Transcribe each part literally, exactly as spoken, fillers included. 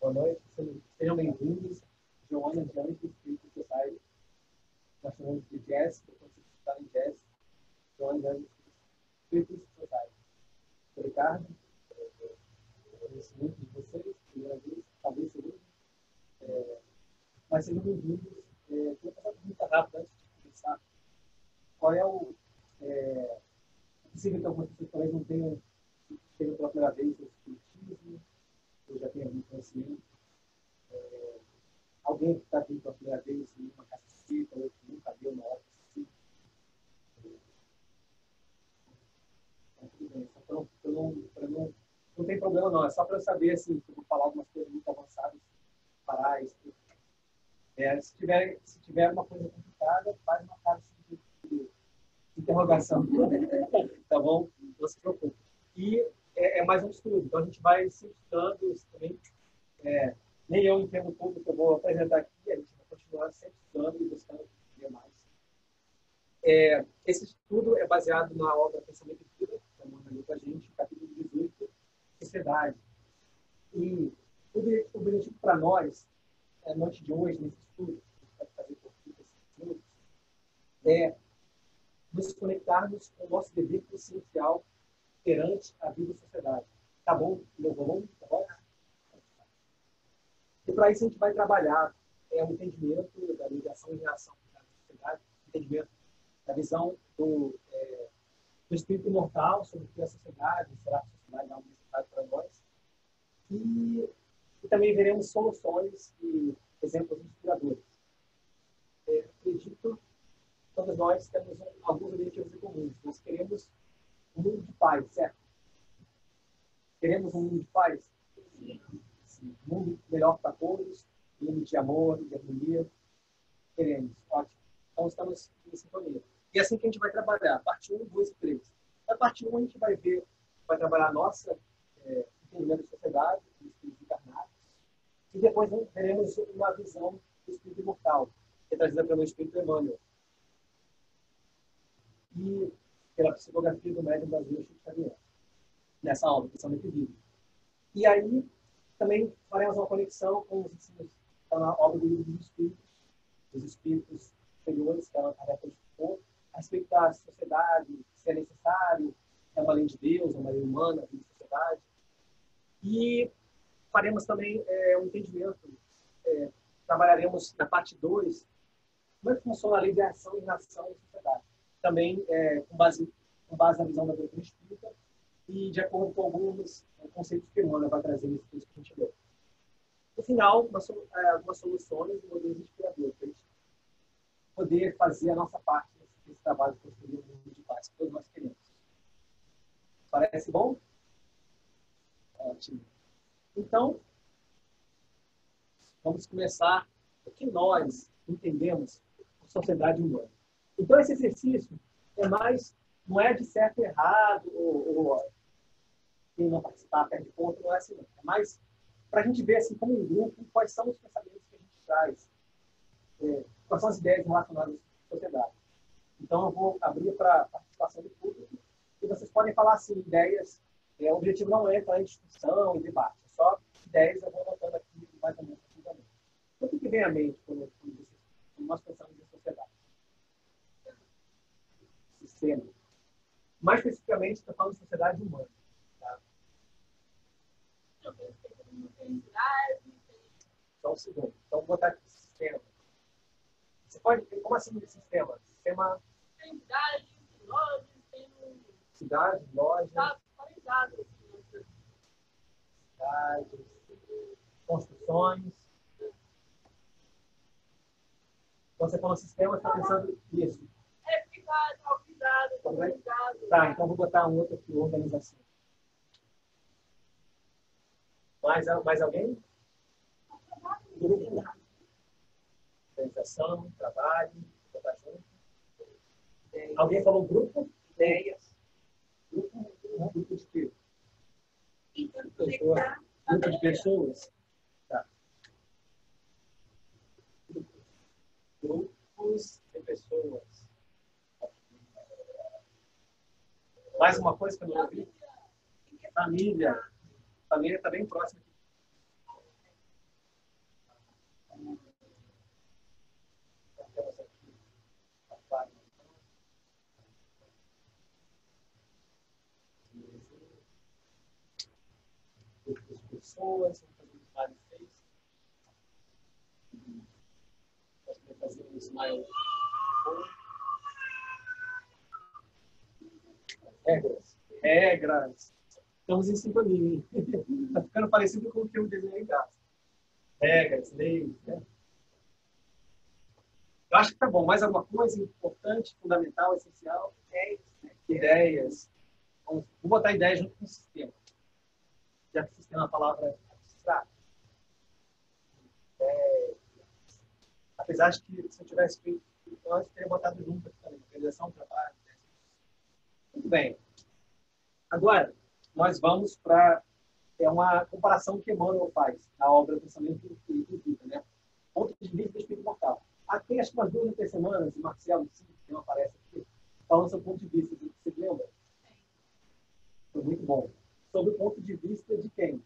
Boa noite. Sejam bem-vindos. Joana, Diante do Espírito Society. Nós chamamos de Jazz, depois você está em Jazz. Joana, Diante do Espírito Society. Sou Ricardo. Conheço muito de vocês, primeira vez, talvez segunda. É, mas sejam bem-vindos. É, vou fazer uma pergunta rápida antes de começar. Qual é o... É, é possível que algumas pessoas talvez não tenham chegado pela primeira vez no espiritismo, ou já tenham algum conhecimento. É, alguém que está aqui pela primeira vez em uma casa espírita, ou que nunca viu uma hora espírita. É, tudo bem, só para não, pra não, pra não, não tem problema não, é só para eu saber assim, que eu vou falar algumas coisas muito avançadas, parar isso. É, se, tiver, se tiver uma coisa complicada, faz uma cara assim, de interrogação. Tá bom? Não se preocupe. E é, é mais um estudo, então a gente vai se estudando isso também. É, nem eu entendo tudo que eu vou apresentar aqui, a gente vai continuar sempre estudando e buscando entender mais. É, esse estudo é baseado na obra Pensamento e Vida, que é uma ali com a gente, capítulo dezoito, Sociedade. E o objetivo para nós, é, na noite de hoje, nesse estudo, que a gente vai fazer por trinta minutos, é nos conectarmos com o nosso dever essencial perante a vida e a sociedade. Tá bom? Meu volume? Tá bom? E para isso a gente vai trabalhar é, o entendimento da ligação e reação da sociedade, entendimento da visão do, é, do espírito imortal sobre o que é a sociedade, será que a sociedade dá uma necessidade para nós. E, e também veremos soluções e exemplos inspiradores. É, acredito que todos nós temos um, alguns objetivos em comum. Nós queremos um mundo de paz, certo? Queremos um mundo de paz? Sim. Um mundo melhor para todos, um mundo de amor, de harmonia. Queremos, ótimo. Então, estamos em sintonia. E é assim que a gente vai trabalhar, parte um, dois e três. Na parte um, a gente vai ver, vai trabalhar a nossa é, entendimento de sociedade, dos espíritos encarnados, e depois veremos uma visão do espírito imortal, que é trazida pelo espírito Emmanuel. E pela psicografia do médium brasileiro Chico Xavier, nessa aula, Pensamento e Vida. E aí, também faremos uma conexão com os ensinos da obra do Livro dos Espíritos, dos Espíritos Superiores, que ela representou, a respeito da sociedade, se é necessário, é uma lei de Deus, é uma lei humana, a sociedade. E faremos também é, um entendimento, é, trabalharemos na parte dois, como é que funciona a lei de ação e reação em sociedade. Também é, com, base, com base na visão da doutrina espírita e de acordo com alguns é, conceitos que Emmanuel vai trazer nesse texto que a gente leu. No final, uma, é, algumas soluções e modelos inspiradores para a gente poder fazer a nossa parte nesse, nesse trabalho de construir um mundo de paz que todos nós queremos. Parece bom? Ótimo. Então, vamos começar o que nós entendemos por sociedade humana. Então, esse exercício é mais, não é de certo e errado, ou, ou quem não participar perde ponto, não é assim, não. É mais para a gente ver, assim, como um grupo, quais são os pensamentos que a gente traz, é, quais são as ideias relacionadas à sociedade. Então, eu vou abrir para a participação do público, e vocês podem falar, assim, ideias, é, o objetivo não é entrar em discussão e debate, é só ideias, eu vou anotando aqui mais ou menos. O que vem à mente quando, quando nós pensamos em sociedade? Sistema. Mais especificamente, estou falando de sociedade humana. Tá? Só um segundo. Então, vou botar aqui sistema. Você pode... Como assim sistema? Sistema... Tem cidade, lojas, tem... Cidade, loja... Cidades, cidades, construções... Quando você fala sistema, você está pensando nisso. É privado, organizado, organizado. Tá, então vou botar um outro aqui, organização. Mais, mais alguém? Grupo. Organização, trabalho, vou botar junto. Alguém falou grupo? Ideias. Grupo, grupo de quê? Pessoa. Grupo de pessoas? Tá. Grupos de pessoas. Mais uma coisa que eu não ouvi? Família. Família está bem próxima. pessoas, vamos fazer um smile face. Vamos fazer um smile. Regras. Regras. Estamos em sintonia. Está ficando parecido com o que eu desenhei em casa. Regras, leis, né? Eu acho que tá bom. Mais alguma coisa importante, fundamental, essencial? Ideias. Né? Ideias. Vamos, vou botar ideias junto com o sistema. Já que o sistema é uma palavra abstrata. É, apesar de que, se eu tivesse feito antes, eu teria botado junto aqui também. Organização, trabalho. Né? Muito bem. Agora, nós vamos para é uma comparação que Emmanuel faz na obra Pensamento e Vida, né? Ponto de vista do espírito mortal. Aqui, acho que umas duas ou três semanas, o Marcelo, que não aparece aqui, falando sobre o ponto de vista. Você lembra? Foi muito bom. Sobre o ponto de vista de quem?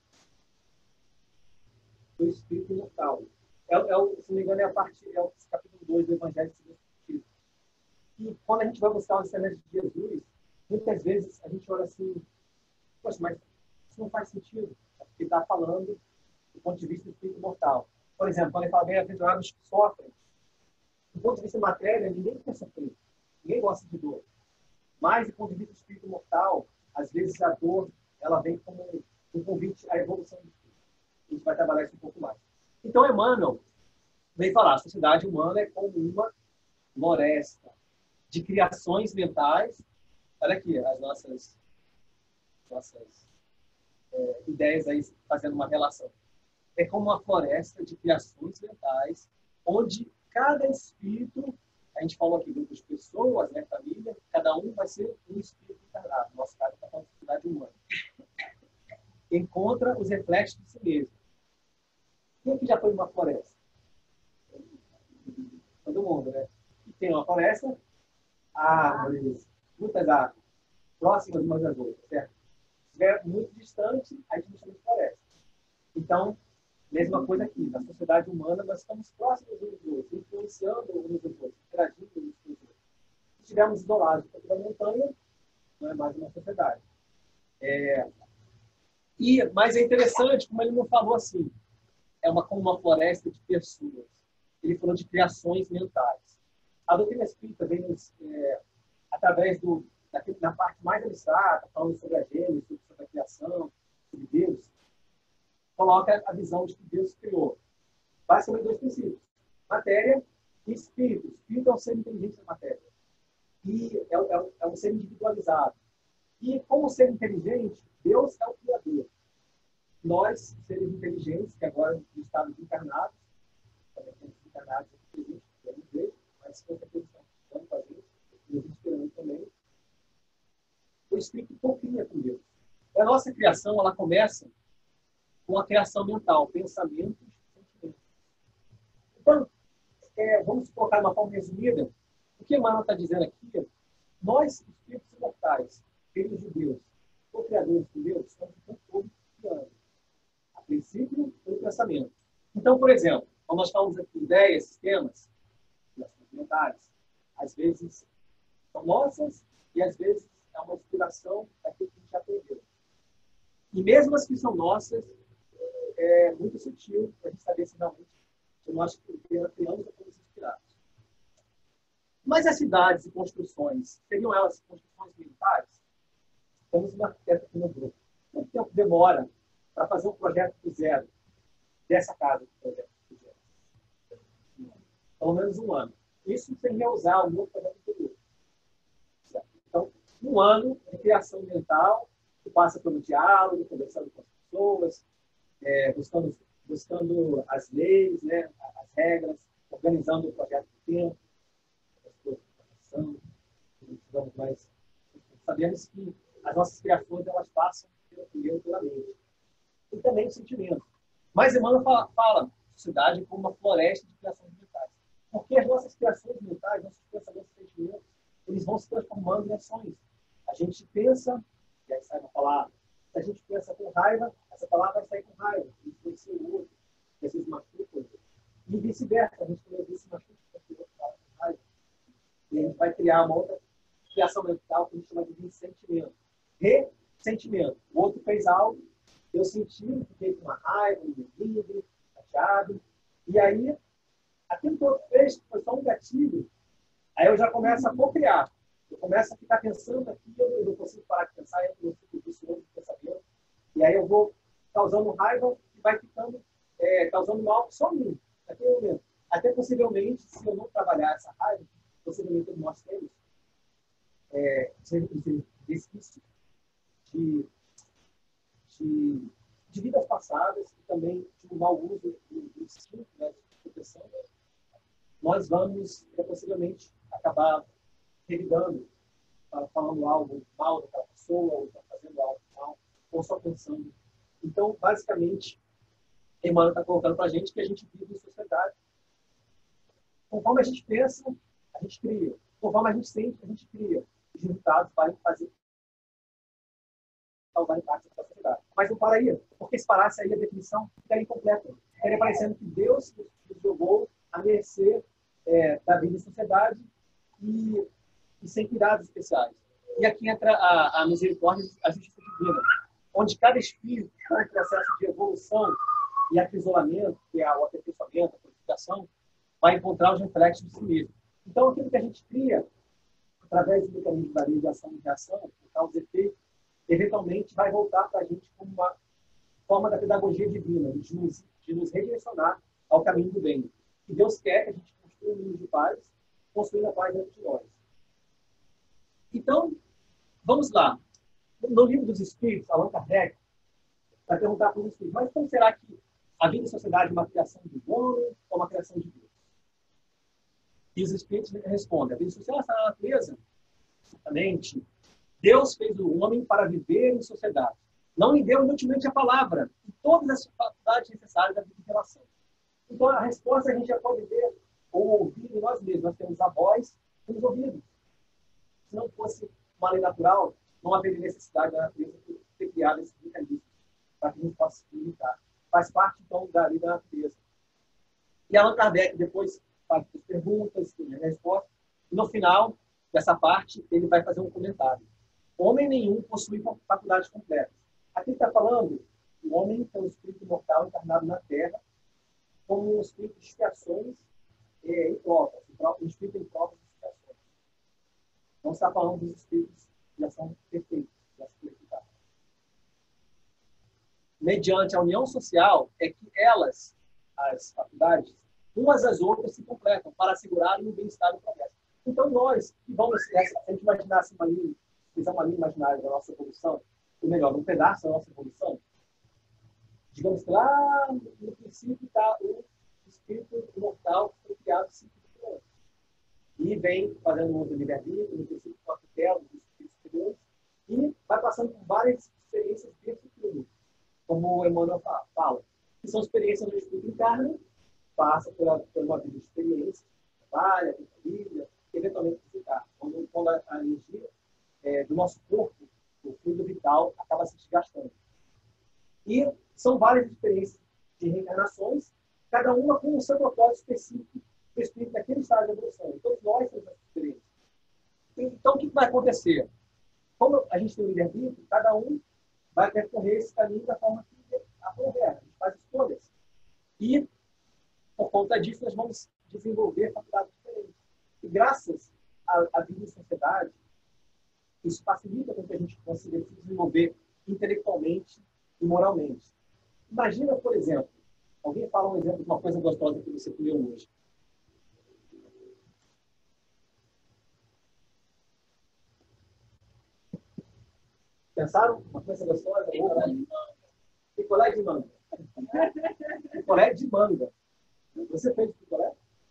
Do espírito imortal. É, é, se não me engano, é a parte, é o capítulo dois do Evangelho segundo o Espírito. E quando a gente vai buscar os ensinamentos de Jesus, muitas vezes a gente olha assim, poxa, mas isso não faz sentido, porque está falando do ponto de vista do espírito mortal. Por exemplo, quando ele fala bem-aventurados que sofrem, do ponto de vista da matéria, ninguém quer sofrer, ninguém gosta de dor. Mas, do ponto de vista do espírito mortal, às vezes a dor ela vem como um convite à evolução do espírito. A gente vai trabalhar isso um pouco mais. Então, Emmanuel vem falar, a sociedade humana é como uma floresta de criações mentais. Olha aqui, as nossas, nossas é, ideias aí fazendo uma relação. É como uma floresta de criações mentais, onde cada espírito, a gente falou aqui, grupos de pessoas, né, família, cada um vai ser um espírito encarnado. No nosso caso, está falando de sociedade humana. Encontra os reflexos de si mesmo. Quem aqui já foi uma floresta? Todo mundo, né? E tem uma floresta, árvores, muitas árvores, próximas umas das outras, certo? Se estiver muito distante, a gente não chama de floresta. Então, mesma coisa aqui, na sociedade humana, nós estamos próximos uns dos outros, influenciando uns dos outros, interagindo uns com os outros. Se estivermos isolados da montanha, não é mais uma sociedade. É... E, mas é interessante, como ele não falou assim, é uma, como uma floresta de pessoas. Ele falou de criações mentais. A doutrina espírita vem nos, é, através do, daquele, da parte mais abstrata, falando sobre a gênese, sobre a criação, sobre Deus, coloca a visão de que Deus criou. Basicamente dois princípios. Matéria e espírito. O espírito é um ser inteligente na matéria. E é, é, é um ser individualizado. E como ser inteligente, Deus é o Criador. Nós, seres inteligentes, que agora estamos encarnados, também temos encarnados aqui presentes, ver, mas com certeza estão com a gente, e a gente esperando também, o Espírito cocria com Deus. E a nossa criação, ela começa com a criação mental, pensamentos e sentimentos. Então, é, vamos colocar de uma forma resumida, o que Emmanuel está dizendo aqui, nós, espíritos imortais, filhos de Deus, co-criadores de Deus, estamos o tempo todo criando. A princípio, pelo pensamento. Então, por exemplo, quando nós falamos aqui de ideias, sistemas, mentais, às vezes são nossas e às vezes é uma inspiração daquilo que a gente aprendeu. E mesmo as que são nossas, é muito sutil para a gente saber se realmente nós criamos ou fomos inspirados. Mas as cidades e construções, seriam elas construções mentais? Temos uma arquiteta aqui no grupo. Quanto tempo demora para fazer um projeto do zero dessa casa? Projeto do zero? Pelo menos um ano. Isso sem reusar o meu projeto anterior. Certo? Então, um ano de criação mental, que passa pelo diálogo, conversando com as pessoas, é, buscando, buscando as leis, né, as regras, organizando o projeto do tempo, as coisas de programação, mais. Sabemos que as nossas criações elas passam pelo primeiro pela mente. E também o sentimento. Mas Emmanuel fala, fala sociedade como uma floresta de criações mentais. Porque as nossas criações mentais, nossos pensamentos e sentimentos, eles vão se transformando em ações. A gente pensa, e aí sai uma palavra. Se a gente pensa com raiva, essa palavra vai sair com raiva. Influencia o outro, que às vezes machuca o outro. E vice-versa, a gente também se machuca porque o outro fala com raiva. E a gente vai criar uma outra criação mental que a gente chama de ressentimento. Ressentimento. O outro fez algo, eu senti, fiquei com uma raiva, um livre, chateado. E aí, aquilo que eu fiz foi só um gatilho. Aí eu já começo a cocriar. Eu começo a ficar pensando aqui, eu não consigo parar de pensar, eu não fico vicioso de pensamento. E aí eu vou causando raiva e vai ficando, é, causando mal só em mim, naquele momento. Até possivelmente, se eu não trabalhar essa raiva, possivelmente nós temos é, resquício de, de, de vidas passadas e também de um mau uso do, do instinto, né, de proteção. Nós vamos, é, possivelmente, acabar revidando, falando algo mal daquela pessoa, ou fazendo algo mal, ou só pensando. Então, basicamente, Emmanuel está colocando para a gente que a gente vive em sociedade. Conforme a gente pensa, a gente cria. Conforme a gente sente, a gente cria. Os resultados vai fazer causar impacto na sociedade. Mas não para aí, porque se parasse aí a definição ficaria incompleta. Ficaria parecendo que Deus nos jogou a mercê é, da vida em sociedade e, e sem cuidados especiais. E aqui entra a, a misericórdia, a justiça divina, onde cada espírito está em processo de evolução e acrisolamento, que é o aperfeiçoamento, a purificação, vai encontrar os reflexos de si mesmo. Então, aquilo que a gente cria, através do mecanismo da lei de ação e reação, por causa e efeito, eventualmente vai voltar para a gente como uma forma da pedagogia divina, de nos, de nos redirecionar ao caminho do bem. E Deus quer que a gente construa um mundo de paz, construindo a paz dentro de nós. Então, vamos lá. No livro dos Espíritos, Allan Kardec vai perguntar para os Espíritos, mas como será que a vida em sociedade é uma criação do homem ou uma criação de Deus? E os Espíritos respondem, a vida social está na natureza. Exatamente. Deus fez o homem para viver em sociedade. Não lhe deu inutilmente a palavra e todas as faculdades necessárias da vida de relação. Então, a resposta a gente já pode ver ou ouvir em nós mesmos. Nós temos a voz e os ouvidos. Se não fosse uma lei natural, não haveria necessidade da natureza de ter criado esse mecanismo para que a gente possa se comunicar. Faz parte, então, da lei da natureza. E Allan Kardec depois faz as perguntas, tem a resposta, e no final dessa parte ele vai fazer um comentário. Homem nenhum possui faculdades completas. Aqui está falando o homem é um espírito mortal encarnado na Terra como um espírito de expiações é, em provas, um espírito em provas de expiações. Não está falando dos espíritos que já são perfeitos, já se purificaram. Mediante a união social é que elas, as faculdades, umas às outras se completam para assegurarem o bem-estar e o progresso. Então, nós, que vamos, se a gente imaginasse uma linha, fizer uma linha imaginária da nossa evolução, ou melhor, um pedaço da nossa evolução, digamos que lá no princípio está o espírito imortal que foi criado cinco mil anos. E vem fazendo uso do livre-arbítrio, no princípio com a tutela dos espíritos superiores, e vai passando por várias experiências dentro do mundo, como o Emmanuel fala, que são experiências do espírito encarna, passa por, por uma vida de experiência, trabalha, tem família, eventualmente visitar. Quando, quando a, a energia é, do nosso corpo, o fluido vital, acaba se desgastando. E são várias experiências de reencarnações, cada uma com o seu propósito específico do espírito daquele estado de evolução. E todos nós temos essa experiência. Então, o que vai acontecer? Como a gente tem o livre-arbítrio, cada um vai percorrer esse caminho da forma que aprouver. A gente faz escolhas. E, por conta disso, nós vamos desenvolver faculdades diferentes. E graças à, à vida em sociedade, isso facilita com que a gente consiga se desenvolver intelectualmente e moralmente. Imagina, por exemplo, alguém fala um exemplo de uma coisa gostosa que você comeu hoje. Pensaram? Uma coisa gostosa? Picolé de manga. Picolé de manga. Você fez picolé?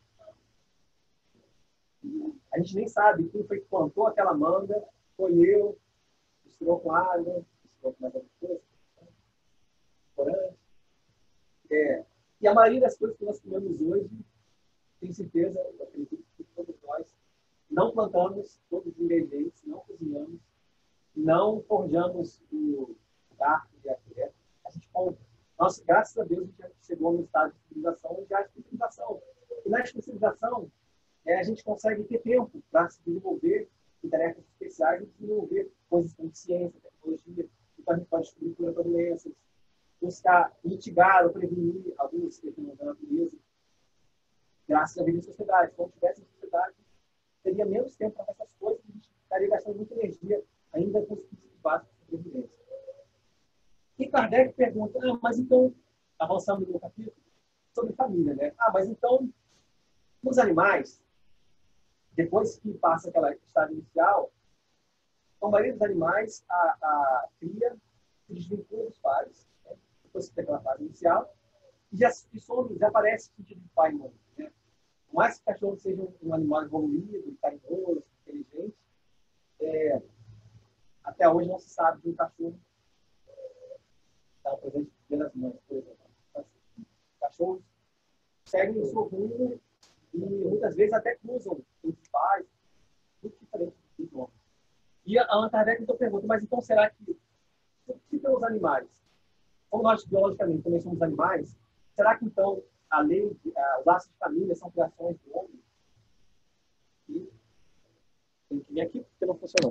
A gente nem sabe quem foi que plantou aquela manga, colheu, misturou com água, misturou com mais alguma coisa, corante. É. E a maioria das coisas que nós comemos hoje, tenho certeza, eu acredito que todos nós não plantamos todos os ingredientes, não cozinhamos, não forjamos o garfo e a colher, a gente compra. Nossa, graças a Deus, a gente já chegou no estado de civilização, onde há especialização. E na especialização, é, a gente consegue ter tempo para se desenvolver em tarefas especiais e desenvolver coisas como ciência, tecnologia. Então, a gente pode descobrir cura para doenças. buscar mitigar ou prevenir alguns efeitos da natureza, graças à vida em sociedade. Se não tivesse em sociedade, teria menos tempo para essas coisas e a gente estaria gastando muita energia ainda com os princípios básicos de sobrevivência. E Kardec pergunta, ah, mas então, avançando no capítulo, sobre família, né? Ah, mas então, nos animais, depois que passa aquela estágio inicial, a maioria dos animais, a, a cria se desvincula dos pais, né? Depois que tem aquela fase inicial, e já, e some, já aparece o sentido de pai e mãe, né? Por mais que o cachorro seja um, um animal evoluído, carinhoso, inteligente, é, até hoje não se sabe de um cachorro está presente pelas mães, por exemplo. Assim, cachorros seguem o seu rumo e muitas vezes até cruzam os pais, muito diferente dos homens. E a Allan Kardec então pergunta, mas então será que, se pelos animais, como nós biologicamente também somos animais, será que então a lei, uh, os laços de família são criações do homem? E tem que vir aqui porque não funcionou.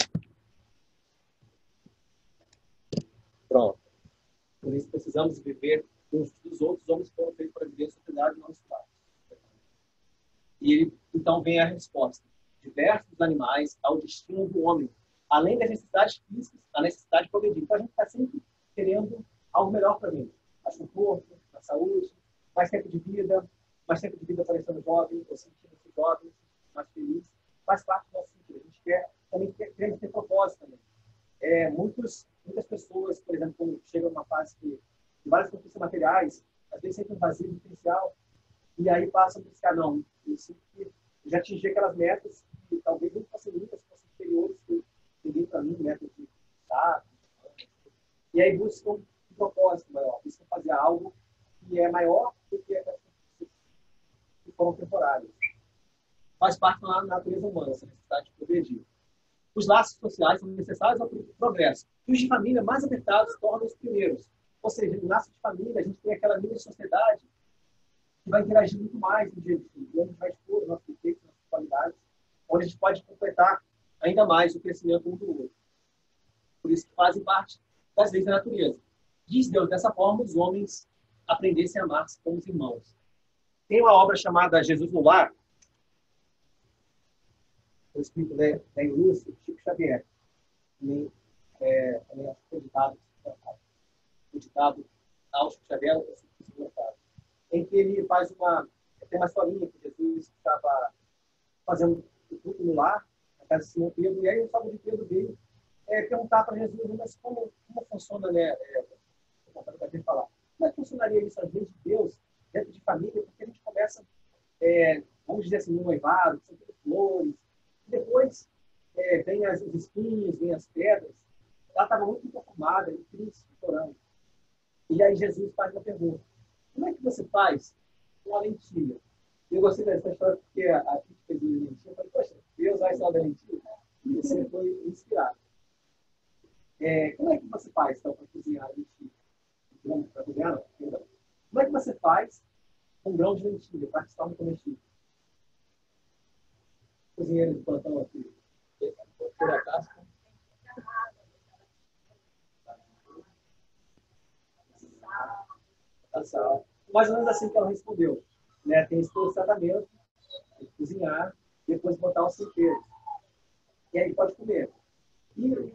Pronto. Por isso precisamos viver uns dos outros. Os homens foram feitos para viver em sociedade, não escravos. E ele, então vem a resposta. Diversos animais ao destino do homem. Além das necessidades físicas, a necessidade de progredir. Então a gente está sempre querendo algo melhor para mim. Mais conforto, mais saúde, mais tempo de vida, mais tempo de vida parecendo jovem, ou sentindo-se jovem, mais feliz. Faz parte do nosso sentido. A gente quer também quer, quer ter propósito também. É, muitos, muitas pessoas, por exemplo, quando chegam numa fase que, de várias conquistas materiais, às vezes sentem um vazio existencial, e aí passam a buscar, não, eu sinto que já atingi aquelas metas que talvez não fossem muitas, fossem superiores que eu peguei para mim, metas de estado, e aí buscam um propósito maior, buscam fazer algo que é maior do que aquelas conquistas que foram temporárias. Faz parte da natureza humana, essa necessidade de progredir. Os laços sociais são necessários ao progresso. E os de família mais apertados tornam os primeiros. Ou seja, no laço de família, a gente tem aquela linha de sociedade que vai interagir muito mais no dia a dia. E a gente vai expor os nossos defeitos, nossas qualidades, onde a gente pode completar ainda mais o crescimento um do outro. Por isso que fazem parte das leis da natureza. Diz Deus, dessa forma, os homens aprendessem a amar-se como os irmãos. Tem uma obra chamada Jesus no Lar, o espírito da, da ilustre, Chico Xavier, também é, também acho que editado, editado ao Chico Xavier, em que ele faz uma, tem uma historinha que Jesus estava fazendo o culto no lar, na casa de Simão Pedro, e aí o Salmo de Pedro veio é, perguntar para Jesus, mas como, como funciona, né, é, para a gente falar, como é que funcionaria isso às vezes de Deus, dentro de família, porque a gente começa, é, vamos dizer assim, no noivado, são tudo flores, depois é, vem as, os espinhos, vem as pedras. Ela estava muito conformada, triste, chorando. E aí Jesus faz uma pergunta. Como é que você faz com a lentilha? Eu gostei dessa história porque a Kit fez uma lentilha. Eu falei, poxa, Deus vai usar a lentilha? E você foi inspirado. É, como é que você faz, então, para cozinhar a lentilha? Para cozinhar, não. Como é que você faz com grão de lentilha, para que se torne comestível? Cozinheiro de plantão aqui. Tira a casca. A sal. Mais ou menos assim que ela respondeu. Né? Tem esse todo tratamento, tem que cozinhar, depois botar os temperos. E aí pode comer. E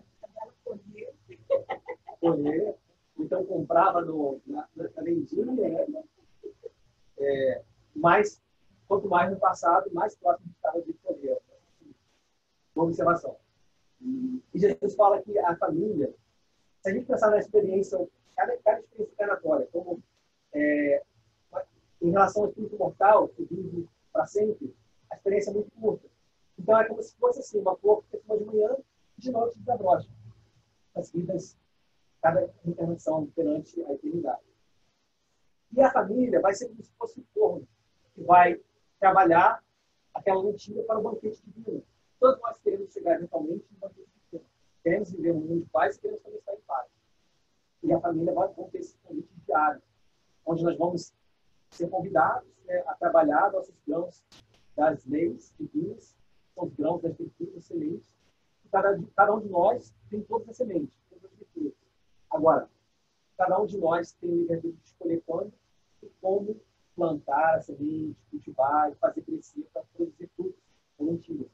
colher, então comprava no, na, na vendinha, né? É, mas quanto mais no passado, mais próximo estava de colher. Uma observação. E Jesus fala que a família, se a gente pensar na experiência, cada, cada experiência encarnatória, como é, em relação ao espírito mortal, que vive para sempre, a experiência é muito curta. Então é como se fosse assim, uma flor que perfuma de manhã e de noite desabrocha. As vidas, cada encarnação perante a eternidade. E a família vai ser como se fosse um forno que vai trabalhar aquela lentilha para o banquete divino. Todos nós queremos chegar eventualmente no banquete divino. Queremos viver um mundo de paz e queremos também estar em paz. E a família vai ter esse convite diário, onde nós vamos ser convidados, né, a trabalhar nossos grãos das leis divinas, são os grãos das virtudes sementes. Cada, cada um de nós tem todas as sementes, todas as virtudes. Agora, cada um de nós tem o livre-arbítrio de escolher quando e como plantar a semente, cultivar e fazer crescer para produzir frutos produtivos.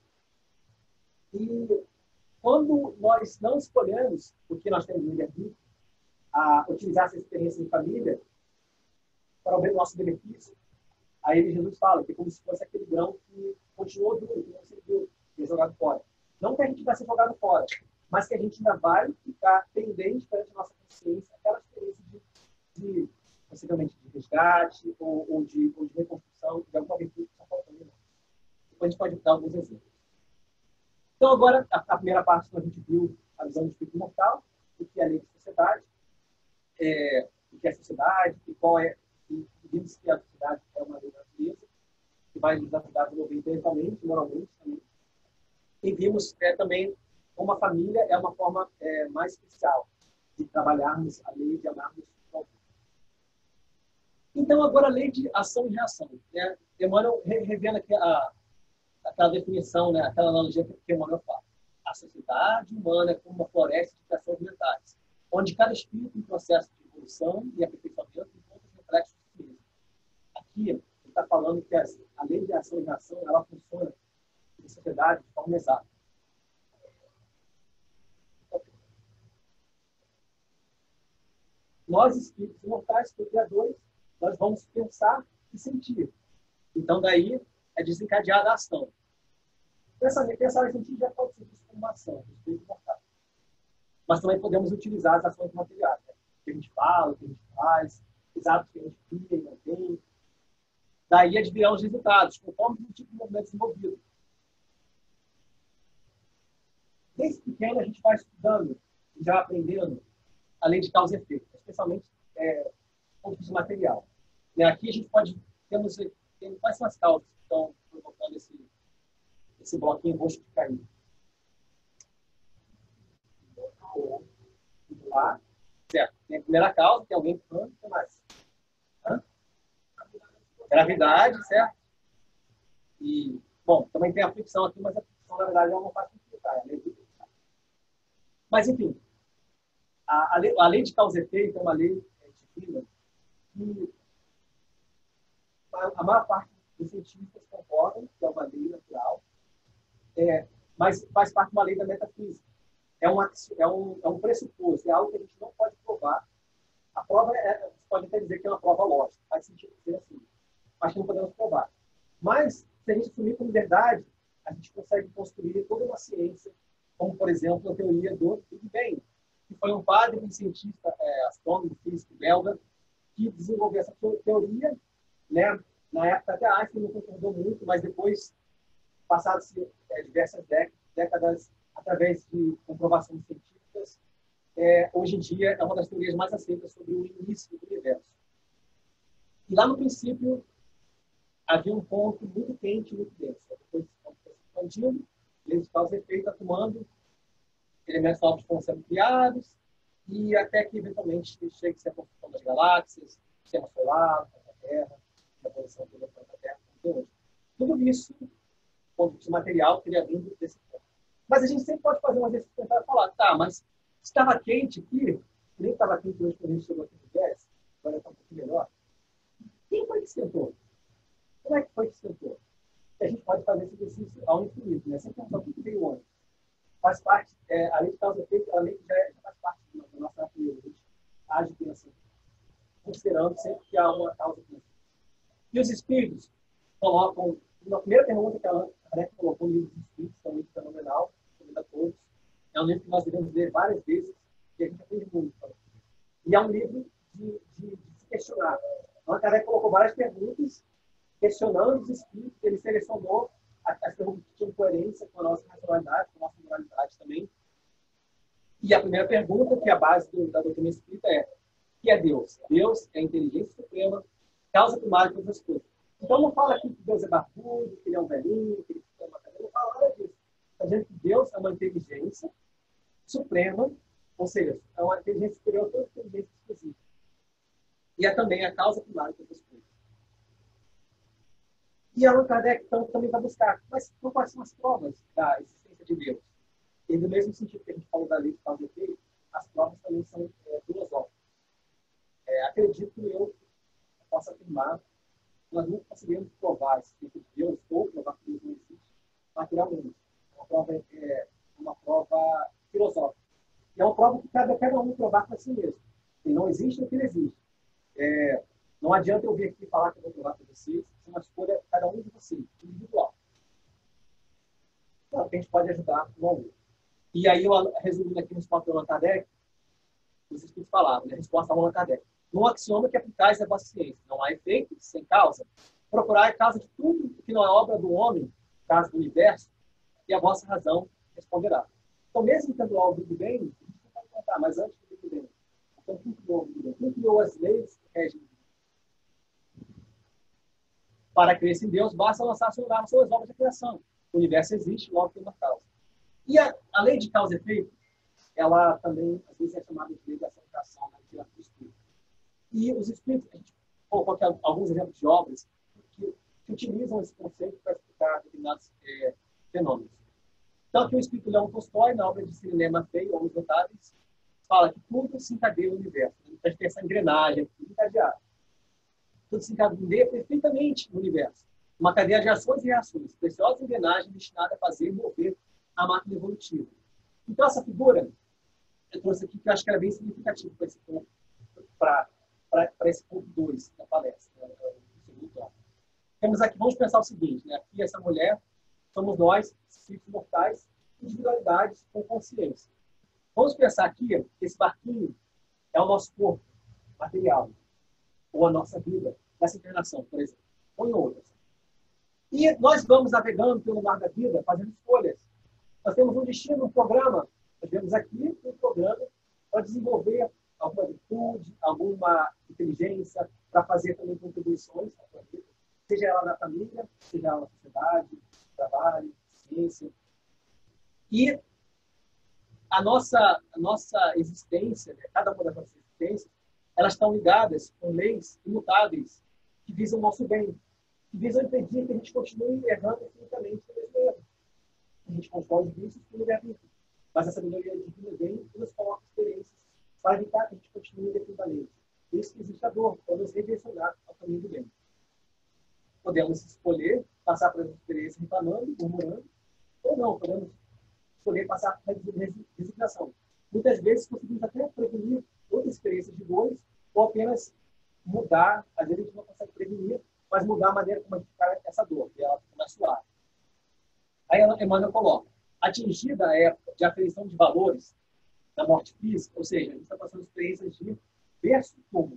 E quando nós não escolhemos, porque nós temos o livre-arbítrio, a utilizar essa experiência em família para o nosso benefício, aí Jesus fala que é como se fosse aquele grão que continuou duro, que não serviu, que é jogado fora. Não que a gente vai ser jogado fora, mas que a gente ainda vai ficar pendente perante a nossa consciência, aquela experiência de, de possivelmente de resgate ou, ou, de, ou de reconstrução de alguma virtude que está faltando. Depois a gente pode dar alguns exemplos. Então, agora, a, a primeira parte que a gente viu a visão do espírito mortal, o que é a lei de sociedade, é, o que é a sociedade, e qual é, e vimos que a sociedade é uma lei da natureza, que vai nos ajudar a desenvolver intelectualmente, moralmente também. E vimos é, também como a família é uma forma é, mais especial de trabalharmos a lei de amarmos o outro. Então, agora a lei de ação e reação. Né? Emmanuel revela aqui a, aquela definição, né? Aquela analogia que Emmanuel fala. A sociedade humana é como uma floresta de criações mentais, onde cada espírito em processo de evolução e aperfeiçoamento encontra os reflexos de si mesmo. Aqui, ele está falando que a, a lei de ação e reação ela funciona na sociedade de forma exata. Nós, espíritos imortais, criadores, nós vamos pensar e sentir. Então, daí é desencadeada a ação. Pensar, pensar e sentir já pode ser visto como uma ação do espírito imortal. Mas também podemos utilizar as ações materiais. Né? O que a gente fala, o que a gente faz, os hábitos que a gente cria e mantém. Daí advirão os resultados, conforme o tipo de movimento desenvolvido. Desde pequeno, a gente vai estudando e já aprendendo a lei de causa e efeito, especialmente é, ponto de material. E aqui a gente pode, temos, tem, quais são as causas que estão provocando esse, esse bloquinho roxo de cair? Lá, certo. Tem a primeira causa, que é alguém que o que mais? Hã? Gravidade, certo? E, bom, também tem a fricção aqui, mas a fricção, na verdade, ela não faz complicar, é lei. Mas, enfim, a, a, lei, a lei de causa e efeito é uma lei é, divina que a maior parte dos cientistas concordam que é uma lei natural, é, mas faz parte de uma lei da metafísica. É, uma, é, um, é um pressuposto, é algo que a gente não pode provar. A prova, é, você pode até dizer que é uma prova lógica, faz sentido dizer assim, mas que não podemos provar. Mas, se a gente assumir como verdade, a gente consegue construir toda uma ciência, como, por exemplo, a teoria do Big Bang, que foi um padre, um cientista, é, astrônomo, físico belga, que desenvolveu essa teoria, né? Na época até Einstein não concordou muito, mas depois, passadas é, diversas décadas, através de comprovações científicas, é, hoje em dia é uma das teorias mais aceitas sobre o início do universo. E lá no princípio, havia um ponto muito quente e muito denso. Depois, quando foi se expandindo, lei de causa e efeito atuando, elementos novos foram sendo criados, e até que, eventualmente, chegue a ser a construção das galáxias, sistema solar, a Terra, a evolução do planeta Terra, hoje. Tudo isso, do ponto de material, teria vindo desse ponto. Mas a gente sempre pode fazer um exercício tentar falar, tá, mas estava quente aqui, nem estava quente hoje quando a gente chegou aqui no Gés, agora está um pouquinho melhor. Quem foi que esquentou? Como é que foi que esquentou? E a gente pode fazer esse exercício ao infinito, né? Sempre pensar o que veio onde. Faz parte, é, a lei de causa e efeito, a lei que já, é, já faz parte da nossa natureza. A gente age pensando, considerando sempre que há uma causa e efeito. E os espíritos colocam, na primeira pergunta que a Ana colocou no livro dos espíritos, que é um livro fenomenal, recomendo a todos. É um livro que nós devemos ler várias vezes, e a gente aprende muito. E é um livro de, de, de se questionar. Então, a Kardec colocou várias perguntas, questionando os espíritos, ele selecionou as perguntas que tinham coerência com a nossa racionalidade, com a nossa moralidade também. E a primeira pergunta, que é a base do, da doutrina espírita, é: o que é Deus? Deus é a inteligência suprema, causa primária de todas as coisas. Então, não fala aqui que Deus é barbudo, que ele é um velhinho, que ele fica uma cadeira, não fala nada disso. Está dizendo que Deus é uma inteligência suprema, ou seja, é uma inteligência superior a toda inteligência exclusiva. E é também a causa primária de todas as coisas. E Allan Kardec então, também vai buscar, mas quais são as provas da existência de Deus? E no mesmo sentido que a gente falou da lei de causa e efeito, as provas também são é, filosóficas. É, acredito eu posso afirmar que nós nunca conseguimos provar esse tipo de Deus ou provar que Deus não existe materialmente. É uma prova, é, uma prova filosófica. E é uma prova que cada, cada um provar para si mesmo. Que não existe ou que não existe. É, não adianta eu vir aqui falar que eu vou provar para vocês. Isso é uma escolha de cada um de vocês, individual. Claro que a gente pode ajudar um ao outro. E aí, eu, resumindo aqui a resposta do Allan Kardec, vocês que falaram, né? A resposta ao Allan Kardec. No axioma que aplicais a vossa ciência, não há efeito sem causa. Procurar a causa de tudo que não é obra do homem, caso do universo, e a vossa razão responderá. Então, mesmo tendo algo do bem, a gente não pode contar, mas antes do Big Bang. Então, quem criou o Big Bang? Quem criou as leis que regem? Para crer em Deus, basta lançar as suas obras de criação. O universo existe, logo tem uma causa. E a, a lei de causa e efeito, ela também, às vezes, é chamada de lei da ação na literatura espírita. E os espíritos, a gente colocou aqui alguns exemplos de obras que, que utilizam esse conceito para explicar determinados é, fenômenos. Tanto que o espírito Leão Tolstói, na obra de Cinema Feio, Homens Notáveis, fala que tudo se encadeia no universo. A gente tem essa engrenagem, tudo encadeado. Tudo se encadeia perfeitamente no universo. Uma cadeia de ações e reações, preciosa engrenagem destinada a fazer mover a máquina evolutiva. Então, essa figura, eu trouxe aqui, que eu acho que era bem significativo para esse ponto, para esse ponto dois da palestra. Né? Temos aqui, vamos pensar o seguinte, né? Aqui essa mulher, somos nós, espíritos mortais, individualidades com consciência. Vamos pensar aqui que esse barquinho é o nosso corpo material, ou a nossa vida, nessa encarnação, por exemplo, ou em outras. E nós vamos navegando pelo mar da vida, fazendo escolhas. Nós temos um destino, um programa. Nós vemos aqui um programa para desenvolver alguma virtude, alguma inteligência, para fazer também contribuições para a vida, seja ela na família, seja ela na sociedade, trabalho, ciência. E a nossa, a nossa existência, né, cada uma das nossas existências, elas estão ligadas com leis imutáveis que visam o nosso bem, que visam impedir que a gente continue errando infinitamente no mesmo erro. A gente constrói vícios que não é vida. Mas a sabedoria divina vem e nos coloca experiências para evitar que a gente continue indefinidamente. Por isso que existe a dor, para nos redirecionar ao caminho do bem. Podemos escolher passar por essa experiência reclamando, murmurando, ou não, podemos escolher passar por resignação. Muitas vezes conseguimos até prevenir outras experiências de dores, ou apenas mudar, às vezes a gente não consegue prevenir, mas mudar a maneira como a gente fica essa dor, e ela fica mais suave. Aí Emmanuel coloca, atingida a época de aferição de valores da morte física, ou seja, a gente está passando experiências de berço e túmulo.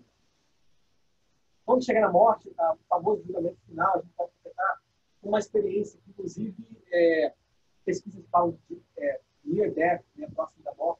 Quando chega na morte, o famoso julgamento final, a gente pode completar uma experiência que, inclusive, é, pesquisas falam de é, near death, né, próximo da morte.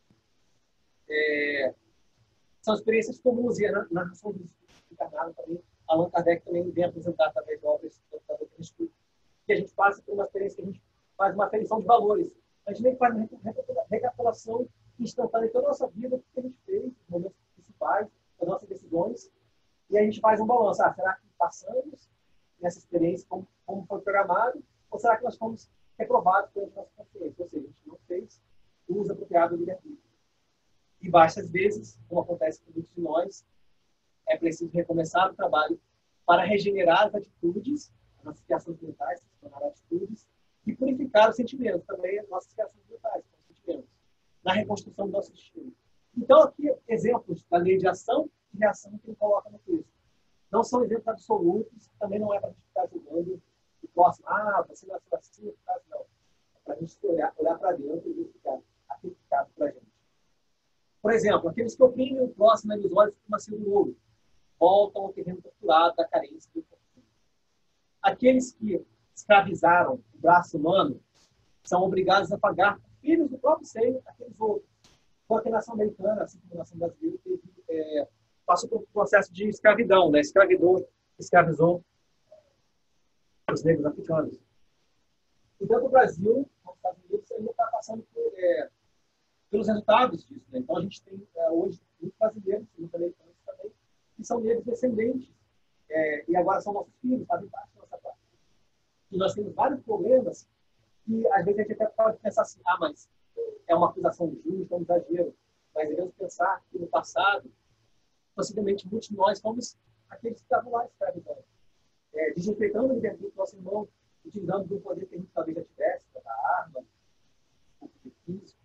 É, são experiências comuns e a narração dos encarnados também, Allan Kardec também vem apresentar através de obras que a gente passa por uma experiência que a gente faz uma aferição de valores. A gente nem faz uma recapitulação instantânea de toda a nossa vida, o que a gente fez, os momentos principais, as nossas decisões, e a gente faz um balanço. Ah, será que passamos nessa experiência como, como foi programado, ou será que nós fomos reprovados pela nossa consciência? Ou seja, a gente não fez o uso apropriado do livre-arbítrio. E baixas vezes, como acontece com muitos de nós, é preciso recomeçar o trabalho para regenerar as atitudes, as nossas criações mentais, se tornar atitudes, e purificar os sentimentos, também as nossas criações mentais, os sentimentos, na reconstrução do nosso destino. Então, aqui, exemplos da lei de ação e reação que ele coloca no texto. Não são exemplos absolutos, também não é para a gente ficar julgando o próximo, ah, você nasceu assim, não. É para a gente olhar, olhar para dentro e verificar aplicado para a gente. Por exemplo, aqueles que oprimem o próximo nos olhos como assim do ouro, voltam ao terreno torturado da carência do infortúnio. Aqueles que escravizaram o braço humano são obrigados a pagar filhos do próprio seio aqueles outros. Porque a nação americana, assim como a nação brasileira, teve, é, passou por um processo de escravidão, né? Escravidou, escravizou os negros africanos. Então, o Brasil, os Estados Unidos, ainda está passando por, é, pelos resultados disso. Né? Então, a gente tem é, hoje muitos brasileiros, muitos americanos também, que são negros descendentes, é, e agora são nossos filhos, fazem parte da nossa parte. E nós temos vários problemas que, às vezes, a gente até pode pensar assim, ah, mas é uma acusação justa, é um exagero. Mas devemos pensar que, no passado, possivelmente muitos de nós fomos aqueles que estavam lá escravizando. É, desrespeitando o livre-arbítrio do nosso irmão, utilizando do poder que a gente talvez já tivesse, da arma, do físico.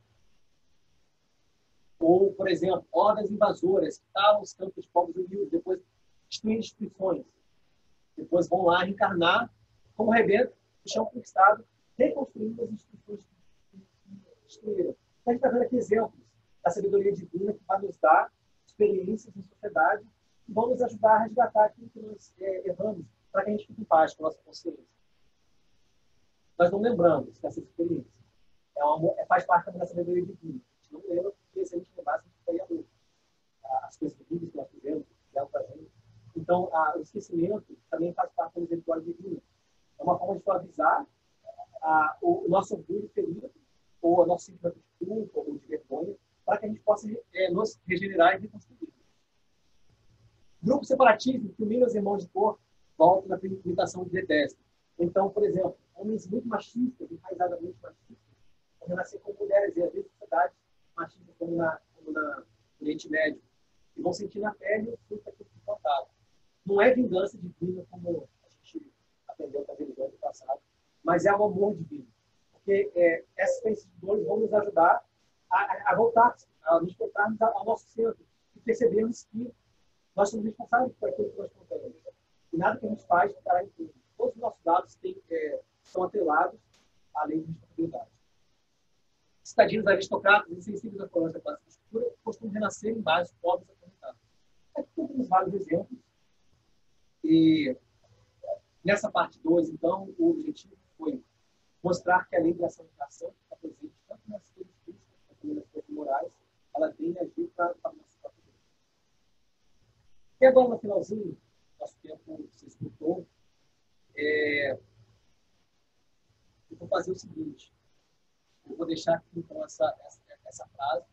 Ou, por exemplo, hordas invasoras que estavam nos campos de povos humildes, depois destruindo instituições. Depois vão lá reencarnar como rebento do chão conquistado, reconstruindo as instituições que destruíram. Então, a gente está vendo aqui exemplos da sabedoria divina que vai nos dar experiências em sociedade que vão nos ajudar a resgatar aquilo que nós é, erramos, para que a gente fique em paz com a nossa consciência. Nós não lembramos dessas experiências. É uma, é, faz parte também da sabedoria divina. A gente não lembra, porque se a gente lembrasse, a gente ficaria louco. As coisas terríveis que nós fizemos, que fizeram para a gente. Então, a, o esquecimento também faz parte da misericórdia divina. É uma forma de suavizar a, o, o nosso orgulho ferido, ou o nosso sentimento de culpa, ou de vergonha, para que a gente possa é, nos regenerar e reconstruir. Grupo separatismo que humilha os irmãos de cor volta na imitação de Bethesda. Então, por exemplo, homens muito machistas, enraizadamente machistas, vão renascer como mulheres, e às vezes sociedades machistas, como na, como na Oriente Médio, e vão sentir na pele o fruto daquilo que plantaram. Não é vingança divina, como a gente aprendeu com a religião do passado, mas é o amor divino. Porque é, essas experiências de dores vão nos ajudar a, a voltar, a nos voltarmos ao nosso centro e percebermos que nós somos responsáveis por aquilo que nós contamos. E nada que a gente faz ficará impune. Todos os nossos dados têm, é, são atrelados à lei de responsabilidade. Cidadinos aristocratas, insensíveis à coroa da classe escura, costumam renascer em bairros pobres e acorrentados. Aqui temos vários exemplos. E nessa parte dois, então, o objetivo foi mostrar que a lei de ação e ação está presente tanto nas coisas físicas como nas coisas morais, ela tem a agir para o nosso próprio bem. E agora, no finalzinho, nosso tempo se esgotou, é... eu vou fazer o seguinte, eu vou deixar aqui, então, essa, essa, essa frase.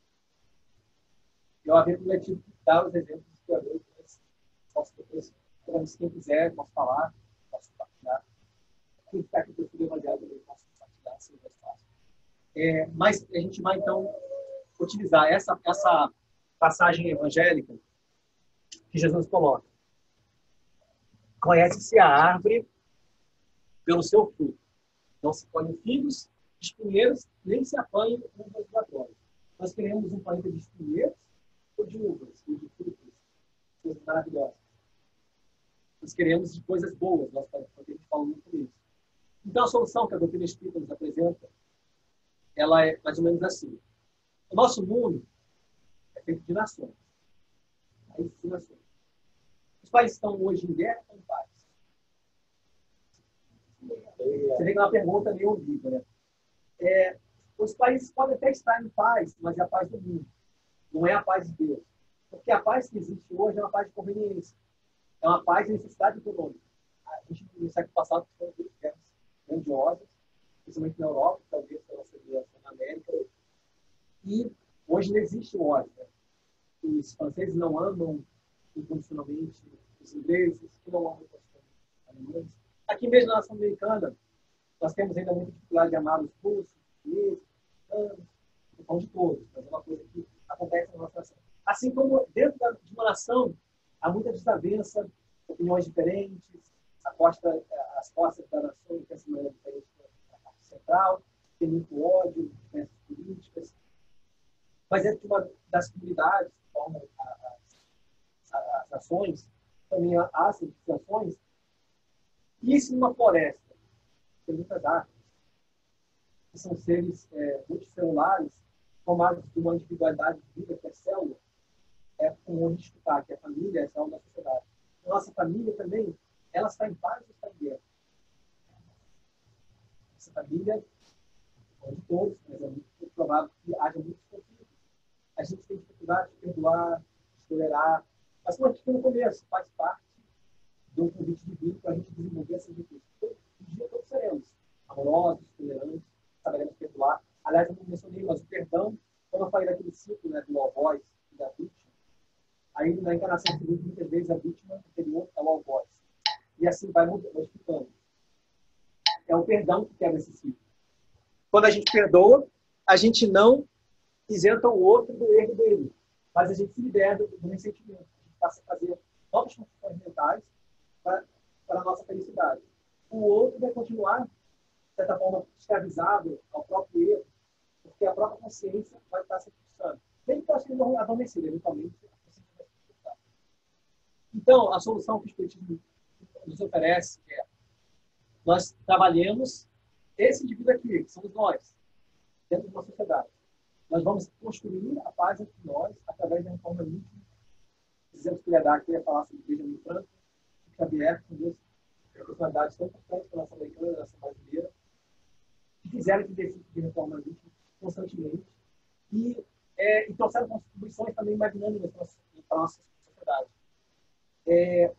Eu havia prometido dar os exemplos dos criadores, mas posso depois, quem quiser, posso falar, posso compartilhar. Quem está aqui para o Evangelho, eu posso compartilhar, se mais fácil. É, mas a gente vai, então, utilizar essa, essa passagem evangélica que Jesus coloca. Conhece-se a árvore pelo seu fruto. Não se colhem figos de espinheiros, nem se apanham uvas do agora. Nós queremos um planeta de espinheiros ou de uvas, ou de frutas, coisas maravilhosas. Nós queremos de coisas boas, nós podemos falar muito nisso. Então, a solução que a doutrina espírita nos apresenta, ela é mais ou menos assim. O nosso mundo é feito de nações. Países de nações. Os países estão hoje em guerra ou em paz? Você vê que é uma pergunta meio ambígua, né? É, os países podem até estar em paz, mas é a paz do mundo. Não é a paz de Deus. Porque a paz que existe hoje é uma paz de conveniência. É uma paz de necessidade econômica. A gente, no século passado, foram guerras grandiosas, principalmente na Europa, talvez pela civilização na América. E hoje não existe o ódio. Né? Os franceses não amam incondicionalmente os ingleses, que não amam os alemães. Aqui mesmo na nação americana, nós temos ainda muita dificuldade de amar os russos, os chineses, os americanos, não de todos, mas é uma coisa que acontece na nossa nação. Assim como dentro de uma nação, há muita desavença, opiniões diferentes, a costa, as costas da nação pensam de maneira diferente da parte central, tem muito ódio, diferenças políticas. Mas dentro de uma das comunidades que formam as, as nações, também há as civilizações. E isso numa floresta, tem muitas árvores, que são seres é, multicelulares, formados de uma individualidade de vida, que é célula, é como a gente escutar, que a família é a célula da sociedade. A nossa família também, ela está em paz ou está em guerra? Essa família, não de todos, mas é muito provável que haja muitos conflitos. A gente tem dificuldade de perdoar, de tolerar, mas como a gente tem no começo, faz parte do convite divino para a gente desenvolver essas virtudes. Um dia todos seremos amorosos, tolerantes, saberemos perdoar. Aliás, eu não mencionei, mas o perdão, quando eu falei daquele ciclo, né, do algoz e da vítima, aí na encarnação seguinte, muitas vezes a vítima anterior é o algoz. E assim vai modificando. É o perdão que quebra esse ciclo. Quando a gente perdoa, a gente não isenta o outro do erro dele, mas a gente se libera do, do ressentimento. passa a fazer novas funções mentais para a nossa felicidade. O outro vai continuar, de certa forma, escravizado ao próprio erro, porque a própria consciência vai estar se fixando. Mesmo que ela esteja adormecida, eventualmente, a consciência vai se fixar. Então, a solução que o Espiritismo nos oferece é nós trabalhemos esse indivíduo aqui, que somos nós, dentro de uma sociedade. Nós vamos construir a paz entre nós através da reforma íntima. Dizemos que ele ia dar, que ia falar sobre Benjamin Franklin, Xavier, com duas personalidades tão importantes para a nossa americana e a nossa brasileira, que fizeram esse exercício de reforma íntima constantemente e, é, e trouxeram contribuições também magnânimas para a nossa sociedade. É,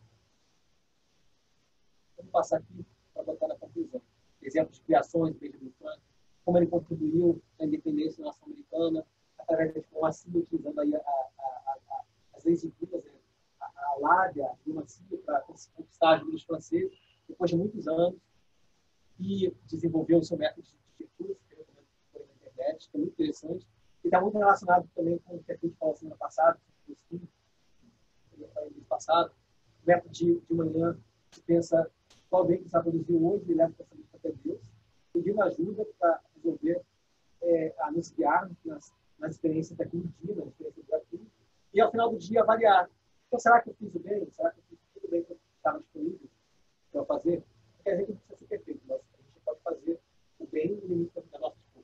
vou passar aqui para botar na conclusão. Exemplos de criações de Benjamin Franklin, como ele contribuiu na independência da nação americana, através da diplomacia, utilizando aí a, a, a, a, as leis civis, a, a lábia, a diplomacia, para conquistar as vidas francesas, depois de muitos anos, e desenvolveu o seu método de recursos, que eu recomendo que foi na internet, que é muito interessante, e está muito relacionado também com o que a gente falou semana passada, no mês passado, o método de, de manhã, que pensa qual bem que está produzindo hoje, e leva o pensamento até Deus, pedindo ajuda para resolver, é, a nos guiar nas, nas experiências daquele dia, nas experiências daquilo, e ao final do dia avaliar. Então, será que eu fiz o bem? Será que eu fiz tudo bem que estava disponível para fazer? Porque a gente não precisa ser perfeito, mas a gente pode fazer o bem no limite da nossa força.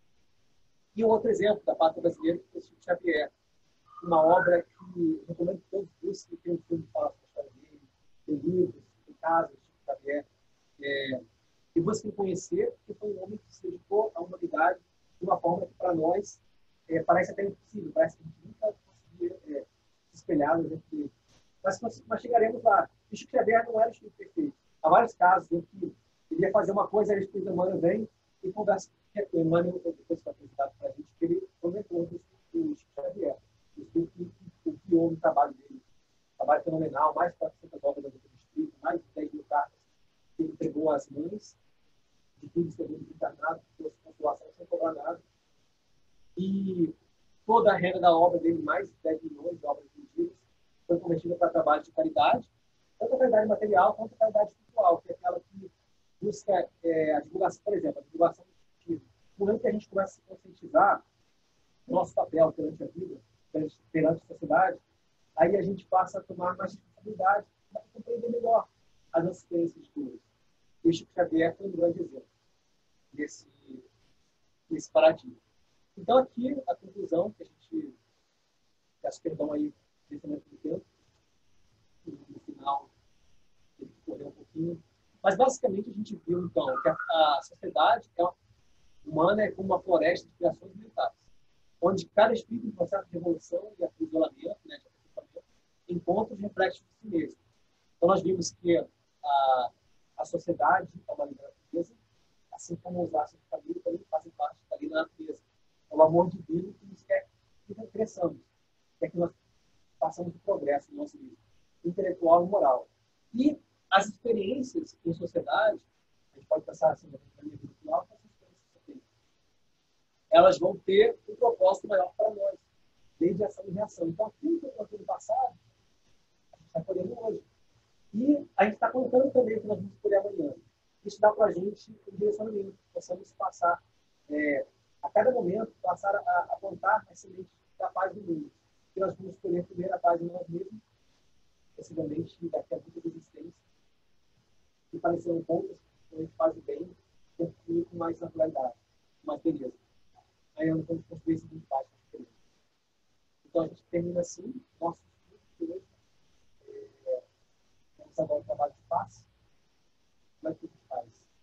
E um outro exemplo da pátria brasileira, que é o Chico Xavier, uma obra que eu recomendo que todos busquem, tem um filme que fala sobre a história dele, tem livros, tem casas de Chico Xavier, é, e busquem conhecer, porque foi um homem que se dedicou à humanidade de uma forma que, para nós, é, parece até impossível, parece que a gente nunca conseguia é, se espelhar no exemplo dele. Mas nós chegaremos lá. O Chico Xavier não era o espírito perfeito. Há vários casos em que ele ia fazer uma coisa, aí o Espírito Emmanuel vem e conversa com o Emmanuel, depois foi apresentado para a gente, que ele comentou do Chico Xavier, o Espírito que guiou no trabalho dele. Um trabalho fenomenal, mais de quatrocentas obras do Espírito, mais de dez mil cartas que ele entregou às mães de filhos terrenos encarnados, que trouxe consolação sem cobrar nada. E toda a renda da obra dele, mais de dez milhões de obras vendidas, foi convertida para trabalho de caridade, tanto a caridade material quanto a caridade espiritual, que é aquela que busca é, a divulgação, por exemplo, a divulgação do espiritismo. No momento que a gente começa a se conscientizar do nosso papel perante a vida, perante, perante a sociedade, aí a gente passa a tomar mais responsabilidade para compreender melhor as nossas experiências de todos. E o Chico Xavier foi um grande exemplo desse, desse paradigma. Então, aqui, a conclusão que a gente, peço perdão aí, desse momento do tempo, no final, ele correu um pouquinho, mas basicamente a gente viu, então, que a, a sociedade é uma, humana é como uma floresta de criações mentais, onde cada espírito, em processo de evolução e aprisionamento, né, de aperfeiçoamento, encontra os reflexos de si mesmo. Então, nós vimos que a, a sociedade é uma lei da natureza, assim como os laços de família também fazem parte da lei da natureza. É o amor divino que nos quer que cresçamos, quer que nós façamos o progresso no nosso nível intelectual e moral. E as experiências em sociedade, a gente pode pensar assim, na minha vida atual, essas experiências elas vão ter um propósito maior para nós, desde ação e reação. Então, aquilo que eu plantei no passado, a gente está colhendo hoje. E a gente está contando também o que nós vamos colher amanhã. Isso dá para a gente um direcionamento, possamos passar, é, a cada momento, passar a, a plantar as sementes da paz do mundo. E nós vamos colher primeiro a paz de nós mesmos, possivelmente daqui a muita resistência, e pareceram poucas, quando a gente faz o bem, concluir com mais naturalidade, com mais beleza. Aí nós vamos construir esse mundo paz com diferença. Então a gente termina assim, nosso estudo de hoje. É, vamos agora ao trabalho de paz. Como é que a gente faz?